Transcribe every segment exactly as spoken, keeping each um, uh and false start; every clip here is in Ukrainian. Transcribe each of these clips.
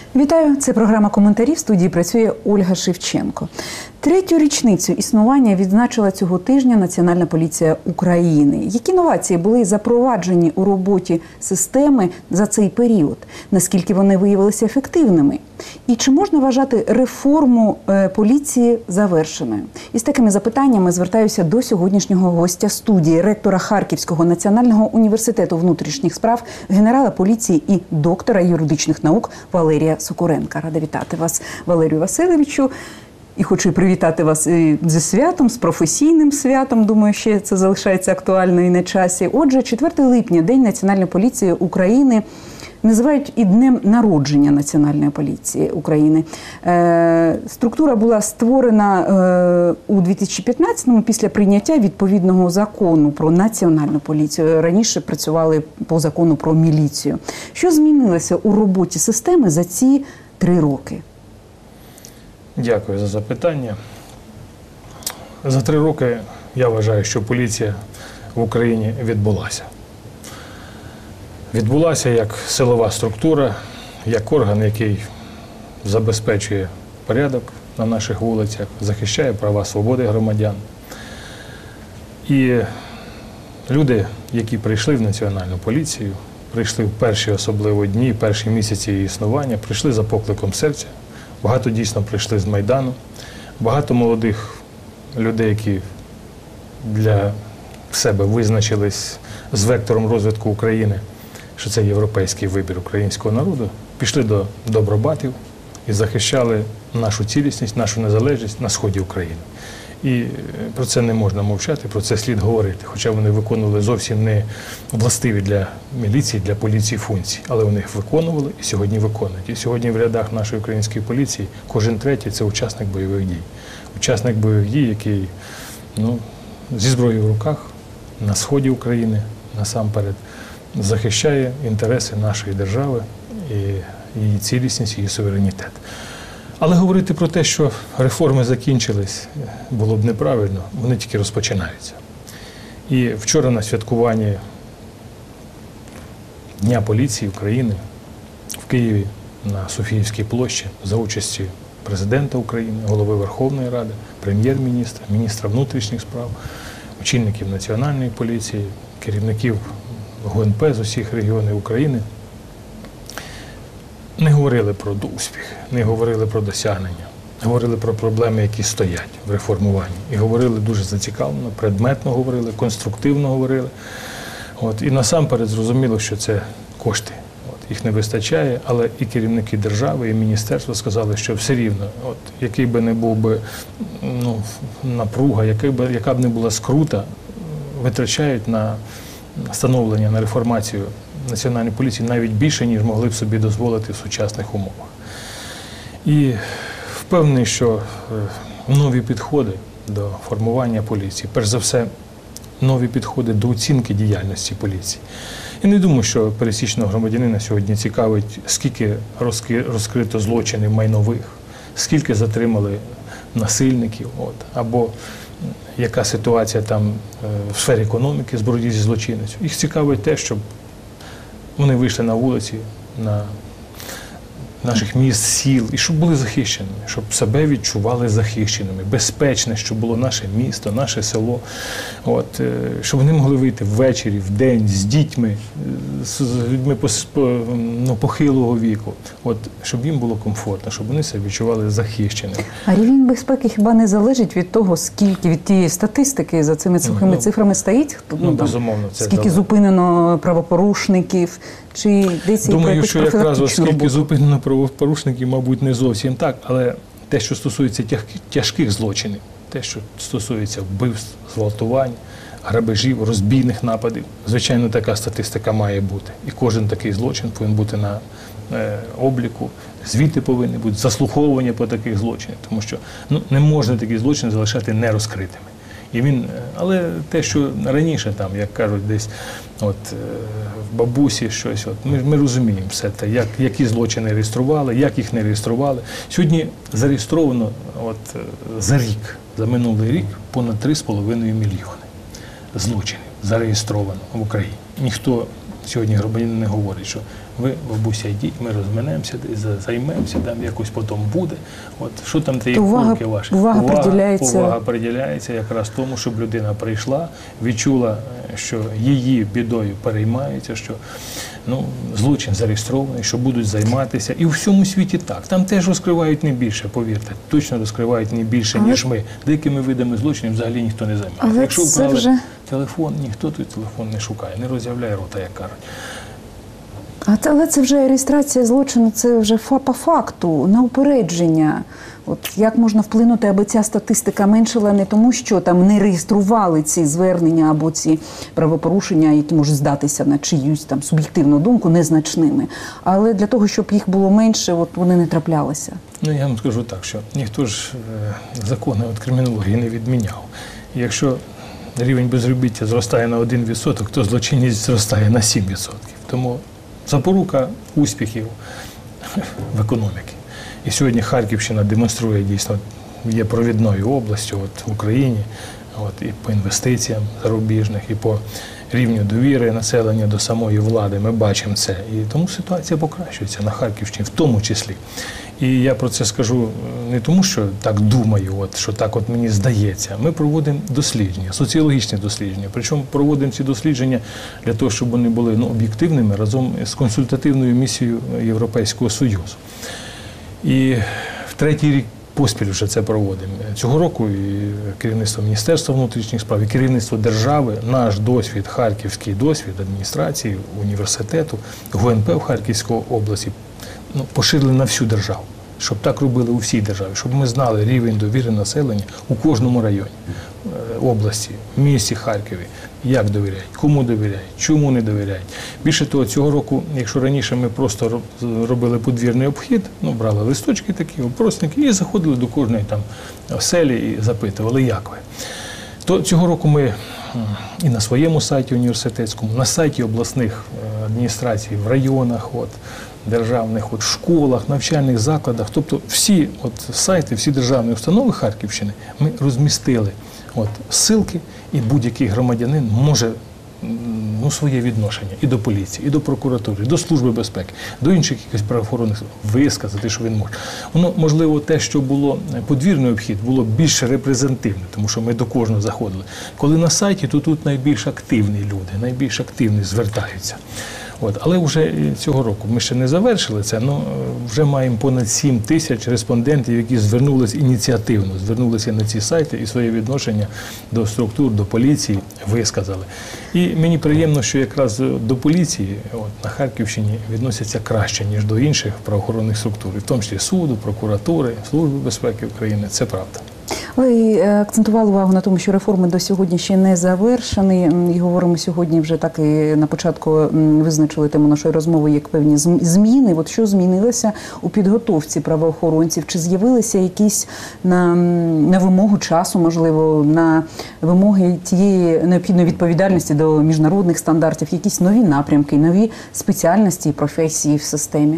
Вітаю! Це програма «Коментарі». В студії працює Ольга Шевченко. Третю річницю існування відзначила цього тижня Національна поліція України. Які новації були запроваджені у роботі системи за цей період? Наскільки вони виявилися ефективними? І чи можна вважати реформу поліції завершеною? Із такими запитаннями звертаюся до сьогоднішнього гостя студії, ректора Харківського національного університету внутрішніх справ, генерала поліції і доктора юридичних наук Валерія Сокуренка. Рада вітати вас, Валерію Васильовичу. І хочу і привітати вас зі святом, з професійним святом. Думаю, ще це залишається актуально і на часі. Отже, четвертого липня, День Національної поліції України, називають і днем народження Національної поліції України. Е, структура була створена е, у дві тисячі п'ятнадцятому після прийняття відповідного закону про національну поліцію. Раніше працювали по закону про міліцію. Що змінилося у роботі системи за ці три роки? Дякую за запитання. За три роки я вважаю, що поліція в Україні відбулася. Відбулася як силова структура, як орган, який забезпечує порядок на наших вулицях, захищає права, свободи громадян. І люди, які прийшли в Національну поліцію, прийшли в перші особливо дні, перші місяці її існування, прийшли за покликом серця. Багато дійсно прийшли з Майдану, багато молодих людей, які для себе визначились з вектором розвитку України, що це європейський вибір українського народу, пішли до добробатів і захищали нашу цілісність, нашу незалежність на сході України. І про це не можна мовчати, про це слід говорити, хоча вони виконували зовсім не властиві для міліції, для поліції функції, але вони їх виконували і сьогодні виконують. І сьогодні в рядах нашої української поліції кожен третій – це учасник бойових дій. Учасник бойових дій, який ну, зі зброєю в руках на сході України насамперед захищає інтереси нашої держави і її цілісність, її суверенітет. Але говорити про те, що реформи закінчились, було б неправильно, вони тільки розпочинаються. І вчора на святкуванні Дня поліції України в Києві на Софіївській площі за участі президента України, голови Верховної Ради, прем'єр-міністра, міністра внутрішніх справ, очільників Національної поліції, керівників ГУНП з усіх регіонів України, не говорили про успіх, не говорили про досягнення, говорили про проблеми, які стоять в реформуванні. І говорили дуже зацікавлено, предметно говорили, конструктивно говорили. От. І насамперед зрозуміло, що це кошти. От. Їх не вистачає, але і керівники держави, і міністерство сказали, що все рівно, от, який би не був би ну, напруга, який би, яка б не була скрута, витрачають на становлення, на реформацію Національної поліції навіть більше, ніж могли б собі дозволити в сучасних умовах. І впевнений, що нові підходи до формування поліції, перш за все, нові підходи до оцінки діяльності поліції. Я не думаю, що пересічного громадянина сьогодні цікавить, скільки розкрито злочинів майнових, скільки затримали насильників, от, або яка ситуація там в сфері економіки з боротьби зі злочинністю. Їх цікавить те, щоб вони вийшли на вулиці, на наших міст, сіл, і щоб були захищеними, щоб себе відчували захищеними, безпечне, щоб було наше місто, наше село, от, щоб вони могли вийти ввечері, вдень, з дітьми, з людьми ну, похилого віку, от, щоб їм було комфортно, щоб вони себе відчували захищеними. А рівень безпеки хіба не залежить від того, скільки від тієї статистики за цими сухими ну, цифрами стоїть? Ну, ну, безумовно, це скільки залежить. Зупинено правопорушників? Чи йдеться Думаю, і про що якраз оскільки зупинено правопорушників, мабуть, не зовсім так, але те, що стосується тяжких злочинів, те, що стосується вбивств, зґвалтувань, грабежів, розбійних нападів, звичайно, така статистика має бути. І кожен такий злочин повинен бути на е, обліку, звіти повинні бути, заслуховування по таких злочинах, тому що ну, не можна такі злочини залишати нерозкритими. І він, але те, що раніше, там, як кажуть, десь от, в бабусі щось, от, ми, ми розуміємо все те, як, які злочини реєстрували, як їх не реєстрували. Сьогодні зареєстровано от, за рік, за минулий рік, понад три з половиною мільйони злочинів зареєстровано в Україні. Ніхто сьогодні громадянин говорить, що ви, бабуся, йдіть, ми розминемося, займемося, там якось потім буде. От, що там ті курки ваші? Увага, увага приділяється. Увага приділяється якраз тому, щоб людина прийшла, відчула, що її бідою переймається, що ну, злочин зареєстрований, що будуть займатися. І у всьому світі так. Там теж розкривають не більше, повірте. Точно розкривають не більше, але... ніж ми. Деякими видами злочинів взагалі ніхто не займається. Але якщо це вкрали вже... телефон, ніхто той телефон не шукає, не роз'являє рота, як кажуть. А це, але це вже реєстрація злочину, це вже по факту, на упередження. От як можна вплинути, аби ця статистика меншила не тому, що там не реєстрували ці звернення або ці правопорушення, які можуть здатися на чиюсь там суб'єктивну думку незначними, але для того, щоб їх було менше, от вони не траплялися. Ну, я вам скажу так, що ніхто ж е, закони від кримінології не відміняв. Якщо рівень безробіття зростає на один відсоток, то злочинність зростає на сім відсотків. Тому запорука успіхів в економіці. І сьогодні Харківщина демонструє, дійсно, є провідною областю от, в Україні, от, і по інвестиціям зарубіжних, і по рівню довіри населення до самої влади. Ми бачимо це. І тому ситуація покращується на Харківщині, в тому числі. І я про це скажу не тому, що так думаю, от, що так от мені здається. Ми проводимо дослідження, соціологічні дослідження. Причому проводимо ці дослідження для того, щоб вони були ну, об'єктивними разом з консультативною місією Європейського Союзу. І в третій рік поспіль вже це проводимо. Цього року і керівництво Міністерства внутрішніх справ, і керівництво держави, наш досвід, харківський досвід адміністрації, університету, ГУНП в Харківській області ну, поширили на всю державу. Щоб так робили у всій державі, щоб ми знали рівень довіри населення у кожному районі області, в місті Харкові, як довіряють, кому довіряють, чому не довіряють. Більше того, цього року, якщо раніше ми просто робили подвірний обхід, ну, брали листочки такі, опросники і заходили до кожної там оселі і запитували, як ви. То цього року ми і на своєму сайті університетському, на сайті обласних адміністрацій, в районах, от, державних от, школах, навчальних закладах, тобто всі от, сайти, всі державні установи Харківщини ми розмістили от, ссылки, і будь-який громадянин може ну, своє відношення і до поліції, і до прокуратури, і до Служби безпеки, до інших якихось правоохоронних висказати, що він може. Воно, можливо, те, що було подвірний обхід, було більш репрезентативне, тому що ми до кожного заходили. Коли на сайті, то тут найбільш активні люди, найбільш активні звертаються. От. Але вже цього року ми ще не завершили це, але вже маємо понад сім тисяч респондентів, які звернулися ініціативно, звернулися на ці сайти і своє відношення до структур, до поліції висказали. І мені приємно, що якраз до поліції от, на Харківщині відносяться краще, ніж до інших правоохоронних структур, в тому числі суду, прокуратури, Служби безпеки України. Це правда. Ви акцентували увагу на тому, що реформи до сьогодні ще не завершені. І говоримо сьогодні вже так і на початку визначили тему нашої розмови як певні зміни. От що змінилося у підготовці правоохоронців? Чи з'явилися якісь на, на вимогу часу, можливо, на вимоги тієї необхідної відповідальності до міжнародних стандартів, якісь нові напрямки, нові спеціальності і професії в системі?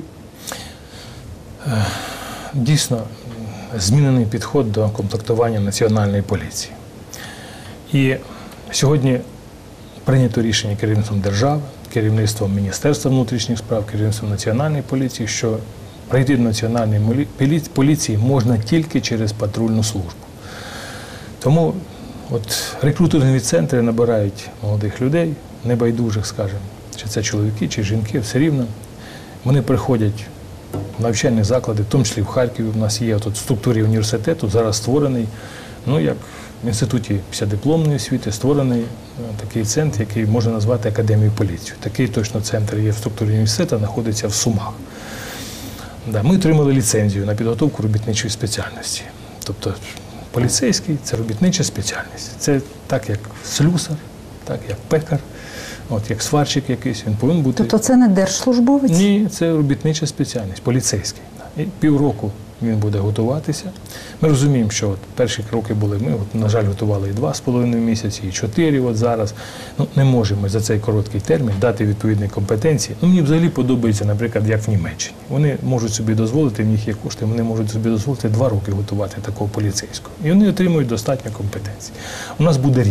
Дійсно, змінений підход до комплектування національної поліції. І сьогодні прийнято рішення керівництвом держави, керівництвом Міністерства внутрішніх справ, керівництвом Національної поліції, що прийти до Національної поліції можна тільки через патрульну службу. Тому от рекрутерні центри набирають молодих людей, небайдужих, скажімо, чи це чоловіки, чи жінки, все рівно. Вони приходять навчальні заклади, в тому числі в Харкові, у нас є тут в структурі університету, зараз створений, ну як в інституті післядипломної освіти, створений такий центр, який можна назвати Академією поліції. Такий точно центр є в структурі університету, знаходиться в Сумах. Да, ми отримали ліцензію на підготовку робітничої спеціальності. Тобто поліцейський – це робітнича спеціальність. Це так, як слюсар, так, як пекар. От, як сварщик якийсь, він повинен бути... Тобто це не держслужбовець? Ні, це робітнича спеціальність, поліцейський. І півроку він буде готуватися. Ми розуміємо, що от перші кроки були, ми, от, на жаль, готували і два з половиною місяці, і чотири от зараз. Ну, не можемо за цей короткий термін дати відповідні компетенції. Ну, мені взагалі подобається, наприклад, як в Німеччині. Вони можуть собі дозволити, в них є кошти, вони можуть собі дозволити два роки готувати такого поліцейського. І вони отримують достатньо компетенцій. У нас буде рік.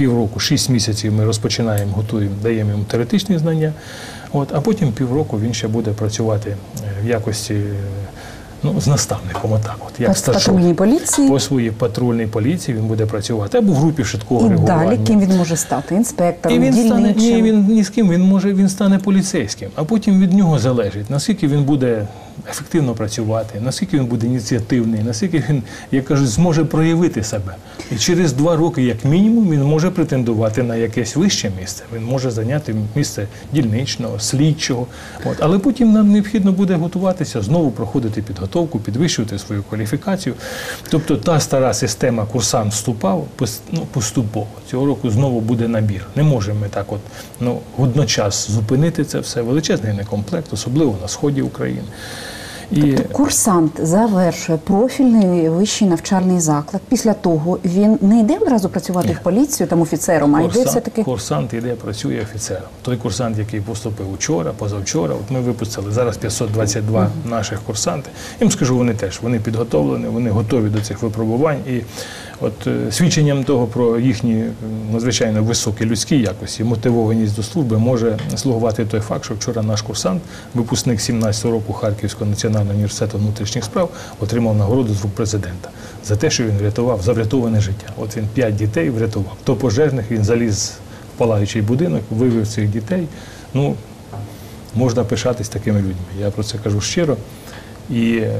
півроку, шість місяців ми розпочинаємо, готуємо, даємо йому теоретичні знання, от, а потім півроку він ще буде працювати в якості, ну, з наставником, отак от, як старшой. Патрульній поліції. По своїй патрульній поліції він буде працювати, або в групі швидкого І реагування. далі ким він може стати? Інспектором, І він стане, дільничим? ні, він ні з ким, він може, він стане поліцейським, а потім від нього залежить, наскільки він буде ефективно працювати, наскільки він буде ініціативний, наскільки він, як кажуть, зможе проявити себе. І через два роки, як мінімум, він може претендувати на якесь вище місце. Він може зайняти місце дільничного, слідчого. От. Але потім нам необхідно буде готуватися, знову проходити підготовку, підвищувати свою кваліфікацію. Тобто та стара система курсант вступав, ну, поступово. Цього року знову буде набір. Не можемо ми так от, ну, водночас зупинити це все. Величезний некомплект, особливо на сході України. І... Тобто курсант завершує профільний вищий навчальний заклад. Після того він не йде одразу працювати Ні. в поліцію, там офіцером, а йде Курсант, все-таки... курсант йде, працює офіцером. Той курсант, який поступив учора, позавчора, от ми випустили зараз п'ятсот двадцять два uh-huh. наших курсанти. Їм скажу, вони теж, вони підготовлені, вони готові до цих випробувань. І от е, свідченням того про їхні надзвичайно високі людські якості, мотивованість до служби може слугувати той факт, що вчора наш курсант, випускник сімнадцятого року Харківського національного університету внутрішніх справ, отримав нагороду з рук президента за те, що він врятував, за врятоване життя. От він п'ять дітей врятував. До пожежних він заліз в палаючий будинок, вивів цих дітей. Ну, можна пишатись такими людьми. Я про це кажу щиро. І е,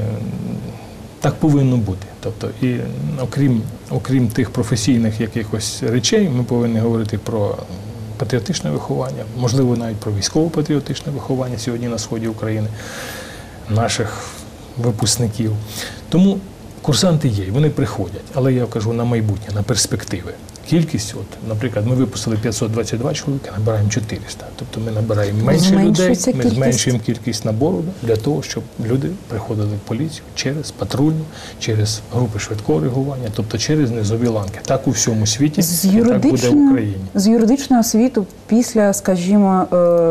так повинно бути. Тобто, і окрім, окрім тих професійних якихось речей, ми повинні говорити про патріотичне виховання, можливо, навіть про військово-патріотичне виховання сьогодні на сході України, наших випускників. Тому курсанти є, вони приходять, але я кажу на майбутнє, на перспективи. Кількість, от, наприклад, ми випустили п'ятсот двадцять два чоловіка, набираємо чотириста. Тобто ми набираємо менше людей, ми кількість. зменшуємо кількість набору для того, щоб люди приходили в поліцію через патрульну, через групи швидкого реагування, тобто через низові ланки. Так у всьому світі, з і так буде в Україні. З юридичного освіту після, скажімо,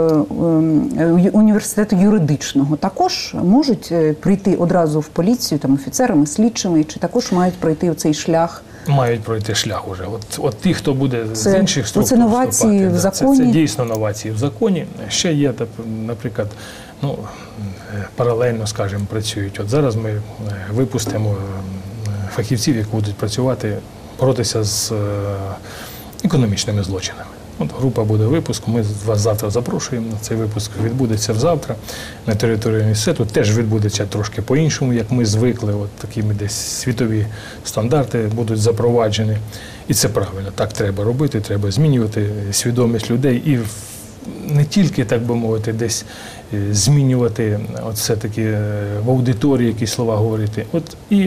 університету юридичного також можуть прийти одразу в поліцію, там, офіцерами, слідчими, чи також мають пройти цей шлях? Мають пройти шлях уже. От, от ті, хто буде це, з інших структур це новації вступати, в да, законі? Це, це дійсно новації в законі. Ще є, наприклад, ну, паралельно, скажімо, працюють. От зараз ми випустимо фахівців, які будуть працювати, боротися з економічними злочинами. От група буде випуску, ми вас завтра запрошуємо, цей випуск відбудеться завтра на території університету, теж відбудеться трошки по-іншому, як ми звикли, от такими десь світові стандарти будуть запроваджені. І це правильно, так треба робити, треба змінювати свідомість людей і не тільки, так би мовити, десь змінювати от все-таки в аудиторії якісь слова говорити, от і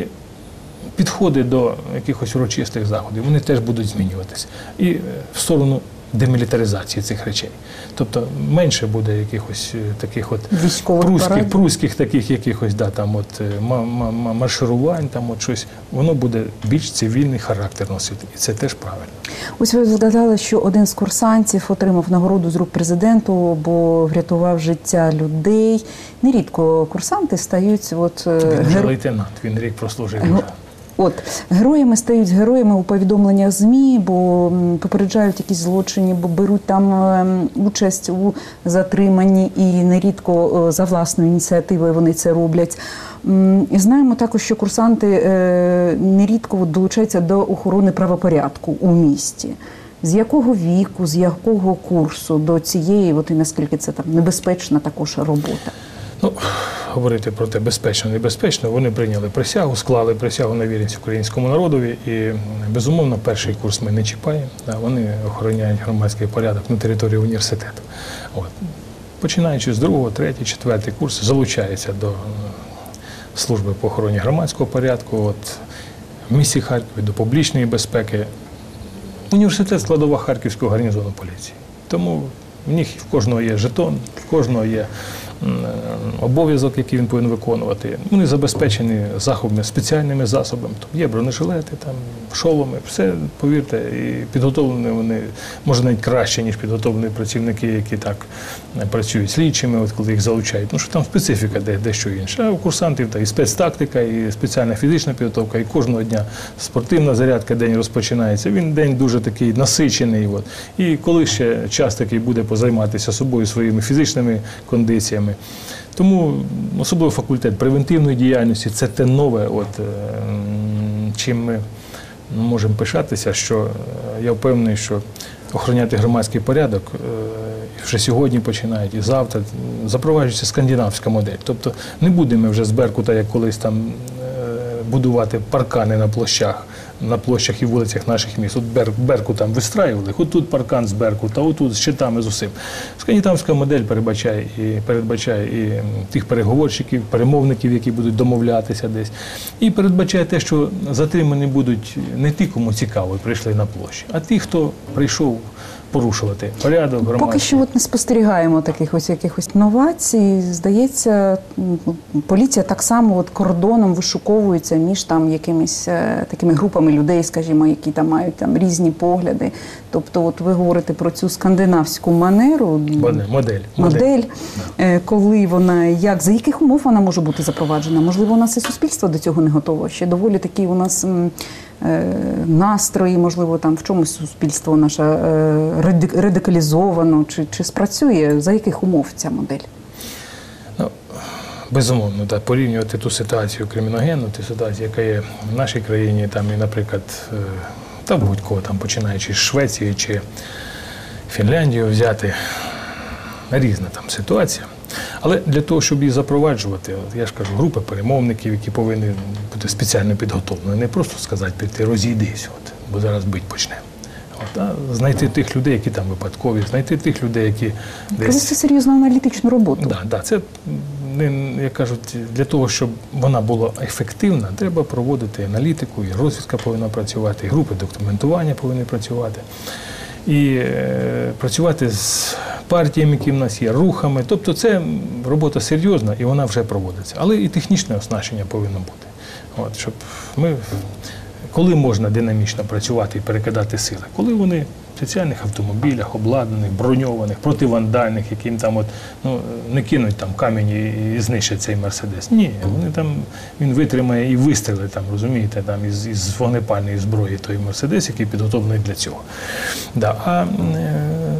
підходи до якихось урочистих заходів, вони теж будуть змінюватися. І в сторону демілітаризації цих речей. Тобто менше буде якихось таких от прусських, прусських таких якихось, да, там от марширувань, там от щось. Воно буде більш цивільний характер носити. І це теж правильно. Ось ви згадали, що один з курсантів отримав нагороду з рук президенту, бо врятував життя людей. Нерідко курсанти стають... От, він вже лейтенант, він рік прослужив вже. От, героями стають героями у повідомленнях ЗМІ, бо попереджають якісь злочини, бо беруть там участь у затриманні і нерідко за власною ініціативою вони це роблять. Знаємо також, що курсанти нерідко долучаються до охорони правопорядку у місті. З якого віку, з якого курсу до цієї, от і наскільки це там небезпечна також робота? Ну, говорити про те безпечно, небезпечно, вони прийняли присягу, склали присягу на вірність українському народові і, безумовно, перший курс ми не чіпаємо, вони охороняють громадський порядок на території університету. От. Починаючи з другого, третій, четвертий курс, залучається до служби по охороні громадського порядку, от, в місті Харкові, до публічної безпеки. Університет – складова Харківського гарнізону поліції. Тому в них в кожного є жетон, в кожного є обов'язок, який він повинен виконувати. Вони забезпечені заходами, спеціальними засобами. Тобто є бронежилети, там, шоломи, все, повірте, і підготовлені вони, може навіть краще, ніж підготовлені працівники, які так працюють слідчими, от коли їх залучають. Ну, що там специфіка де, дещо інша. А у курсантів та і спецтактика, і спеціальна фізична підготовка, і кожного дня спортивна зарядка, день розпочинається. Він день дуже такий насичений. От. І коли ще час такий буде позайматися собою, своїми фізичними кондиціями. Тому особливо факультет превентивної діяльності – це те нове, от, чим ми можемо пишатися, що я впевнений, що охороняти громадський порядок вже сьогодні починають і завтра запроваджується скандинавська модель. Тобто не будемо вже з Беркута, як колись там, будувати паркани на площах, на площах і вулицях наших міст. От Беркут там вистраювали, от тут паркан з Беркута, отут з щитами, з усім. Скандинавська модель передбачає і, передбачає і тих переговорщиків, перемовників, які будуть домовлятися десь. І передбачає те, що затримані будуть не ті, кому цікаво, прийшли на площі, а ті, хто прийшов порушувати порядок громадський. Поки що от не спостерігаємо таких ось якихось новацій. Здається, поліція так само от кордоном вишуковується між там якимись е, такими групами людей, скажімо, які там мають там різні погляди. Тобто, от ви говорите про цю скандинавську манеру, модель, модель, модель е, коли вона, як, за яких умов вона може бути запроваджена? Можливо, у нас і суспільство до цього не готово. Ще доволі такі у нас м, е, настрої, можливо, там в чомусь суспільство наше е, радикалізовано, чи, чи спрацює, за яких умов ця модель? Ну, безумовно, так, порівнювати ту ситуацію криміногенну, ту ситуацію, яка є в нашій країні, там і, наприклад, та будь-кого, там, починаючи з Швеції чи Фінляндію взяти, різна там ситуація. Але для того, щоб її запроваджувати, от я ж кажу, групи перемовників, які повинні бути спеціально підготовлені, не просто сказати, піти розійдись, от, бо зараз бить почнемо. От, а знайти тих людей, які там випадкові, знайти тих людей, які десь… Провести серйозну аналітичну роботу. Да, да, це, як кажуть, для того, щоб вона була ефективна, треба проводити аналітику, і розвідка повинна працювати, і групи документування повинні працювати. І е, працювати з партіями, які в нас є, рухами. Тобто це робота серйозна, і вона вже проводиться. Але і технічне оснащення повинно бути. От, щоб ми… Коли можна динамічно працювати і перекидати сили? Коли вони в спеціальних автомобілях, обладнаних, броньованих, противандальних, яким там от, ну, не кинуть там камінь і, і знищать цей Мерседес. Ні, вони там, він витримає і вистріли, там, розумієте, там, із, із вогнепальної зброї той Мерседес, який підготовлений для цього. Да, а е,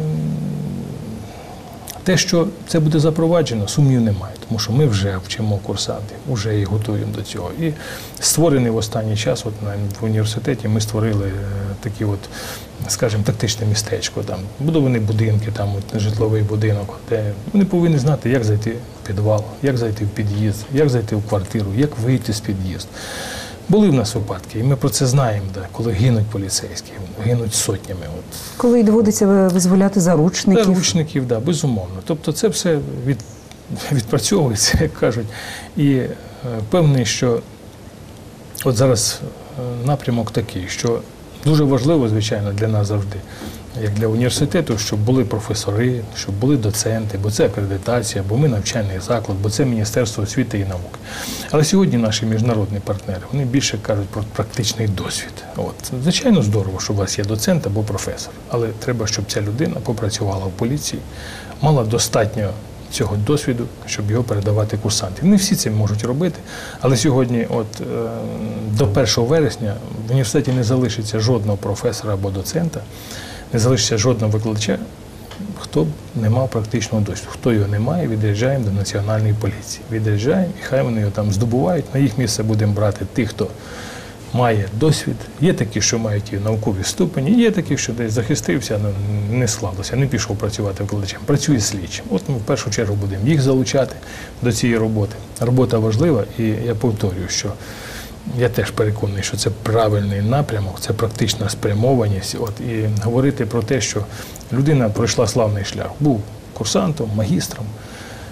те, що це буде запроваджено, сумнів немає, тому що ми вже вчимо курсантів, вже їх готуємо до цього. І створений в останній час, от в університеті ми створили такі от, скажімо, тактичне містечко, там, будовані будинки, там, от, житловий будинок, де вони повинні знати, як зайти в підвал, як зайти в під'їзд, як зайти в квартиру, як вийти з під'їзду. Були в нас випадки, і ми про це знаємо, да, коли гинуть поліцейські, гинуть сотнями. От. Коли доводиться визволяти заручників. Заручників, да, безумовно. Тобто це все від, відпрацьовується, як кажуть. І е, певний, що от зараз напрямок такий, що дуже важливо, звичайно, для нас завжди, як для університету, щоб були професори, щоб були доценти, бо це акредитація, бо ми навчальний заклад, бо це Міністерство освіти і науки. Але сьогодні наші міжнародні партнери, вони більше кажуть про практичний досвід. От. Звичайно, здорово, що у вас є доцент або професор, але треба, щоб ця людина попрацювала в поліції, мала достатньо цього досвіду, щоб його передавати курсантам. Не всі це можуть робити, але сьогодні, от, до першого вересня, в університеті не залишиться жодного професора або доцента, не залишиться жодного викладача, хто б не мав практичного досвіду. Хто його не має, від'їжджаємо до Національної поліції. Від'їжджаємо, і хай вони його там здобувають. На їх місце будемо брати тих, хто має досвід. Є такі, що мають і наукові ступені, є такі, що десь захистився, ну, не склалося, не пішов працювати викладачем. Працює слідчим. От ми в першу чергу будемо їх залучати до цієї роботи. Робота важлива, і я повторюю, що я теж переконаний, що це правильний напрямок, це практична спрямованість. От, і говорити про те, що людина пройшла славний шлях, був курсантом, магістром,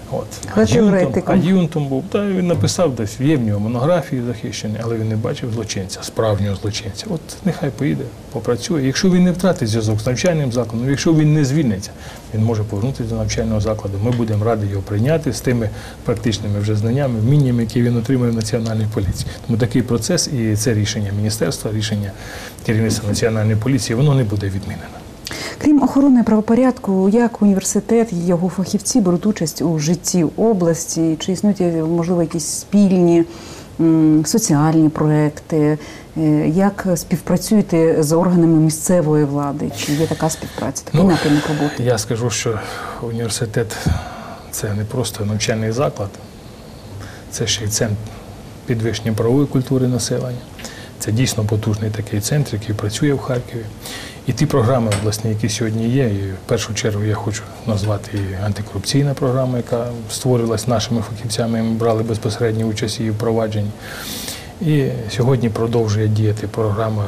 От. Але Ад'юнтом, теоретиком. ад'юнтом був. Та він написав десь, є в нього монографії захищені, але він не бачив злочинця, справжнього злочинця. От нехай поїде, попрацює. Якщо він не втратить зв'язок з навчальним закладом, якщо він не звільниться, він може повернутися до навчального закладу. Ми будемо раді його прийняти з тими практичними вже знаннями, вміннями, які він отримує в Національній поліції. Тому такий процес і це рішення міністерства, рішення керівництва Національної поліції, воно не буде відмінено. Крім охорони правопорядку, як університет і його фахівці беруть участь у житті області? Чи існують, можливо, якісь спільні м, соціальні проекти? Е, Як співпрацюєте з органами місцевої влади? Чи є така співпраця, такий Ну, напрямок роботи? Я скажу, що університет – це не просто навчальний заклад, це ще й центр підвищення правової культури населення. Це дійсно потужний такий центр, який працює в Харкові. І ті програми обласні, які сьогодні є, і в першу чергу я хочу назвати і антикорупційна програма, яка створювалась нашими фахівцями, ми брали безпосередню участь її впровадженні. І сьогодні продовжує діяти програма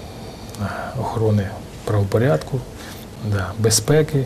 охорони правопорядку, да, безпеки.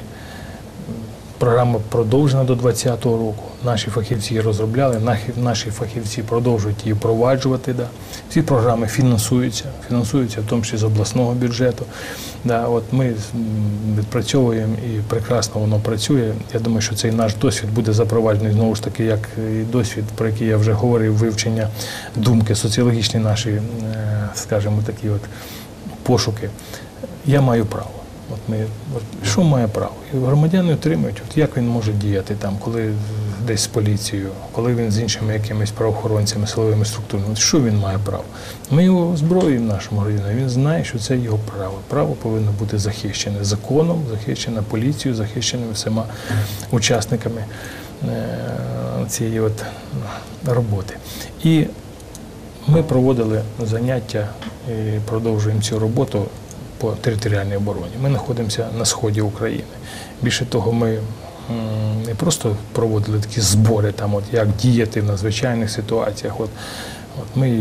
Програма продовжена до двадцятого року. Наші фахівці її розробляли, наші фахівці продовжують її впроваджувати. Да. Ці програми фінансуються, фінансуються в тому числі з обласного бюджету. Да, от ми відпрацьовуємо і прекрасно воно працює. Я думаю, що цей наш досвід буде запроваджений знову ж таки, як і досвід, про який я вже говорив, вивчення думки, соціологічні наші, скажімо, такі от пошуки. Я маю право. От ми, от, що має право? І громадяни отримують, от як він може діяти там, коли десь з поліцією, коли він з іншими якимись правоохоронцями, силовими структурами, от що він має право? Ми його озброюємо нашому громадянину, він знає, що це його право. Право повинно бути захищене законом, захищене поліцією, захищене всіма учасниками е, цієї от роботи. І ми проводили заняття і продовжуємо цю роботу по територіальній обороні. Ми знаходимося на сході України. Більше того, ми не просто проводили такі збори, там, от, як діяти в надзвичайних ситуаціях. От, от ми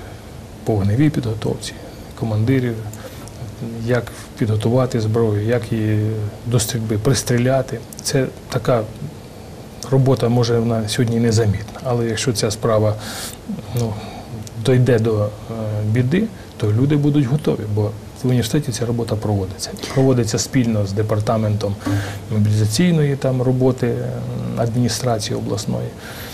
по вогневій підготовці, командирів, як підготувати зброю, як її до стрільби пристріляти. Це така робота, може, вона сьогодні незамітна, але якщо ця справа ну, дійде до е, біди, то люди будуть готові, бо в університеті ця робота проводиться. Проводиться спільно з департаментом мобілізаційної там, роботи адміністрації обласної.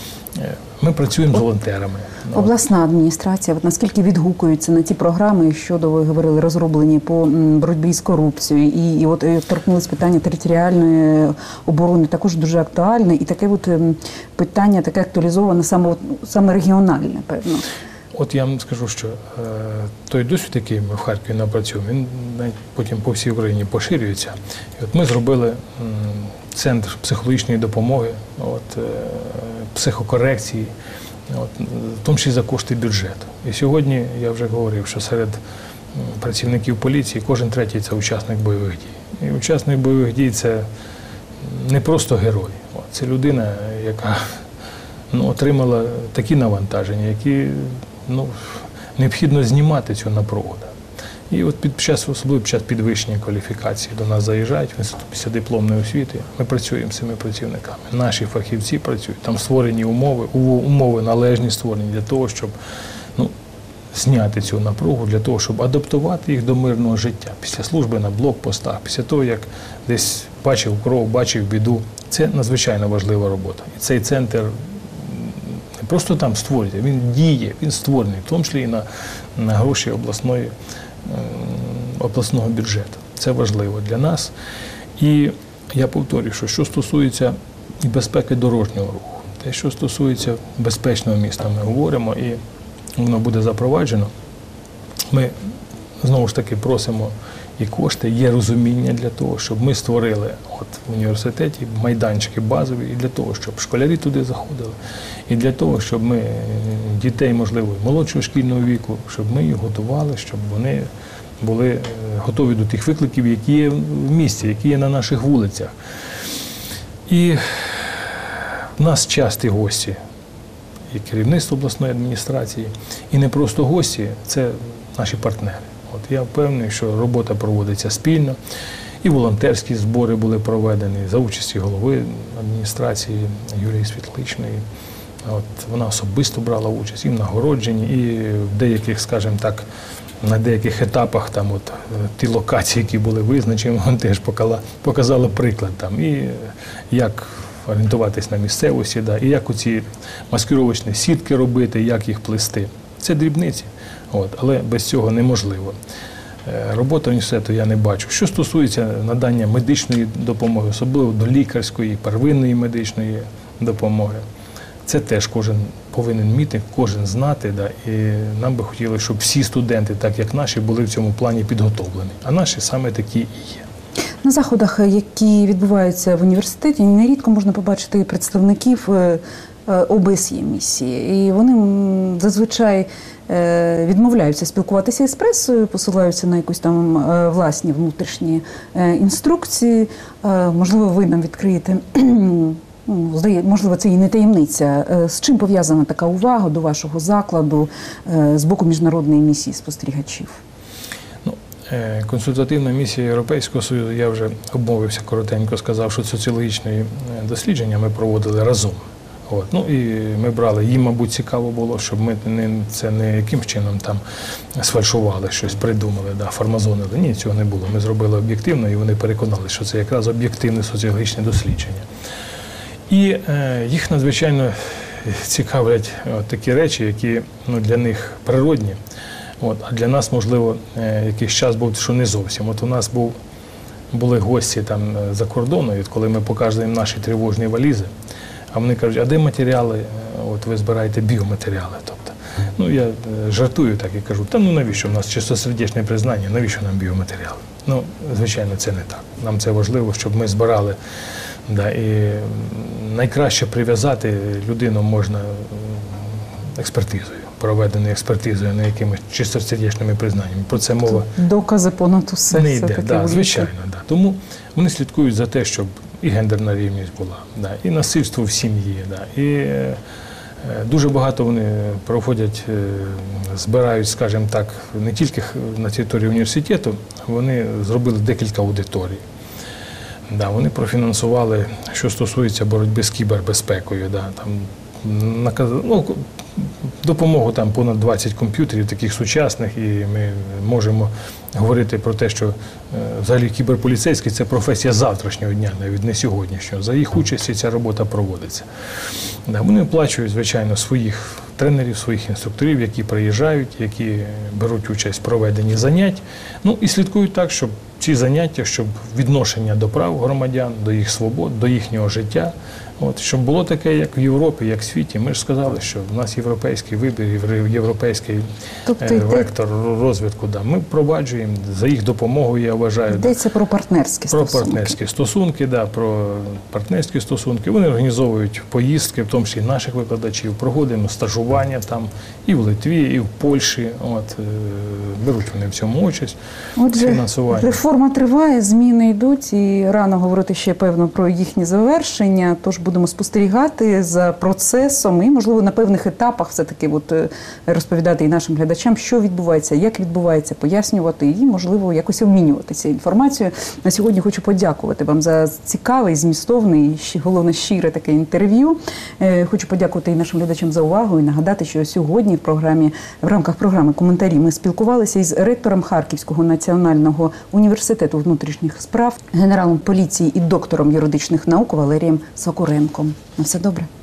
Ми працюємо з волонтерами. Обласна адміністрація, от наскільки відгукуються на ті програми, щодо, ви говорили, розроблені по боротьбі з корупцією, і, і от торкнулись питання територіальної оборони, також дуже актуальне, і таке от питання таке актуалізоване саме, саме регіональне, певно. От я вам скажу, що е, той досвід, який ми в Харкові напрацюємо, він навіть потім по всій Україні поширюється. І от ми зробили м, центр психологічної допомоги, от, е, психокорекції, от, в тому числі за кошти бюджету. І сьогодні я вже говорив, що серед працівників поліції кожен третій – це учасник бойових дій. І учасник бойових дій – це не просто герой, от, це людина, яка ну, отримала такі навантаження, які ну, необхідно знімати цю напругу. І от під час, особливо під час підвищення кваліфікації до нас заїжджають після дипломної освіти, ми працюємо з цими працівниками. Наші фахівці працюють, там створені умови, умови належні створені для того, щоб ну, зняти цю напругу, для того, щоб адаптувати їх до мирного життя. Після служби на блокпостах, після того, як десь бачив кров, бачив біду. Це надзвичайно важлива робота. І цей центр не просто там створюється, він діє, він створений, в тому числі і на, на гроші обласної, обласного бюджету. Це важливо для нас. І я повторюю, що що стосується і безпеки дорожнього руху, те, що стосується безпечного міста, ми говоримо, і воно буде запроваджено. Ми, знову ж таки, просимо і кошти, є розуміння для того, щоб ми створили от, в університеті майданчики базові, і для того, щоб школярі туди заходили, і для того, щоб ми дітей, можливо, молодшого шкільного віку, щоб ми їх готували, щоб вони були готові до тих викликів, які є в місті, які є на наших вулицях. І в нас часті гості, і керівництво обласної адміністрації, і не просто гості, це наші партнери. От я впевнений, що робота проводиться спільно. І волонтерські збори були проведені за участі голови адміністрації Юлії Світличної. От, вона особисто брала участь і в нагородженні, і в деяких, скажімо так, на деяких етапах там от ті локації, які були визначені, вона теж показала приклад там, і як орієнтуватись на місцевості, да, і як оці маскировочні сітки робити, як їх плести. Це дрібниці, от, але без цього неможливо. Робота університету я не бачу. Що стосується надання медичної допомоги, особливо до лікарської, первинної медичної допомоги, це теж кожен повинен вміти, кожен знати. Да, і нам би хотілося, щоб всі студенти, так як наші, були в цьому плані підготовлені. А наші саме такі і є. На заходах, які відбуваються в університеті, нерідко можна побачити представників О Б С Є місії. І вони зазвичай відмовляються спілкуватися із пресою, посилаються на якісь там власні внутрішні інструкції. Можливо, ви нам відкриєте, можливо, це і не таємниця. З чим пов'язана така увага до вашого закладу з боку міжнародної місії спостерігачів? Консультативна місія Європейського Союзу, я вже обмовився коротенько, сказав, що соціологічні дослідження ми проводили разом. От. Ну, і ми брали, їм, мабуть, цікаво було, щоб ми не, це не яким чином там сфальшували, щось придумали, да, формазонили. Ні, цього не було. Ми зробили об'єктивно, і вони переконали, що це якраз об'єктивне соціологічне дослідження. І е, їх надзвичайно цікавлять от такі речі, які ну, для них природні. От, а для нас, можливо, якийсь час був, що не зовсім. От у нас був, були гості там за кордону, і от коли ми показуємо їм наші тривожні валізи, а вони кажуть, а де матеріали, от ви збираєте біоматеріали. Тобто, ну, я жартую так і кажу, та ну навіщо в нас чистосердечне признання, навіщо нам біоматеріали? Ну, звичайно, це не так. Нам це важливо, щоб ми збирали, да, і найкраще прив'язати людину можна експертизою. Проведені експертизою, не якимись чистосердечними признаннями. Про це мова докази понад усе. Не йде, да, звичайно. Да. Тому вони слідкують за те, щоб і гендерна рівність була, да, і насильство в сім'ї. Да, і е, дуже багато вони проходять, е, збирають, скажімо так, не тільки на території університету, вони зробили декілька аудиторій. Да, вони профінансували, що стосується боротьби з кібербезпекою. Да, там, наказ... ну, допомогу там понад двадцять комп'ютерів, таких сучасних, і ми можемо говорити про те, що взагалі кіберполіцейський – це професія завтрашнього дня, навіть не сьогоднішнього. За їх участі ця робота проводиться. Да, вони оплачують, звичайно, своїх тренерів, своїх інструкторів, які приїжджають, які беруть участь в проведенні занять, ну і слідкують так, щоб ці заняття, щоб відношення до прав громадян, до їх свобод, до їхнього життя, от, щоб було таке, як в Європі, як в світі. Ми ж сказали, що в нас європейський вибір, європейський тобто, вектор розвитку. Да. Ми впроваджуємо за їх допомогою, я вважаю. Йдеться да, про партнерські про стосунки. Про партнерські стосунки, да, про партнерські стосунки. Вони організовують поїздки, в тому числі наших викладачів, проводимо стажування там і в Литві, і в Польщі. От, беруть вони в цьому участь. Отже, фінансування. Реформа триває, зміни йдуть, і рано говорити ще, певно, про їхні завершення, тож будемо спостерігати за процесом і, можливо, на певних етапах все-таки от, розповідати і нашим глядачам, що відбувається, як відбувається, пояснювати і, можливо, якось обмінюватися інформацією. На сьогодні хочу подякувати вам за цікавий, змістовний і, головне, щире таке інтерв'ю. Хочу подякувати і нашим глядачам за увагу і нагадати, що сьогодні в програмі, в рамках програми «Коментарі» ми спілкувалися із ректором Харківського національного університету внутрішніх справ, генералом поліції і доктором юридичних наук Валерієм Сокуренком. На все добре.